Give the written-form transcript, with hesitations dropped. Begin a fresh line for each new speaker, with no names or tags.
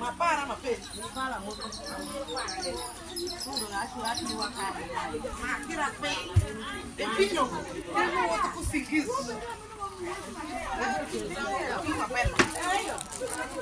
Mapara mapesi.
Fala moto. Tudo lá que o acaba.
Makira pe. Epinho. Eu vou conseguir.